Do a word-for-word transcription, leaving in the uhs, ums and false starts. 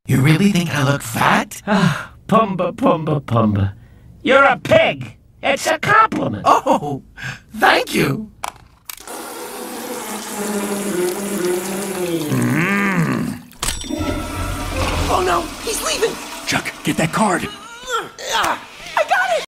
You really think I look fat? Ah, Pumbaa, Pumbaa, Pumbaa. You're a pig. It's a compliment. Oh, thank you. Oh no, he's leaving! Chuck, get that card. Ah.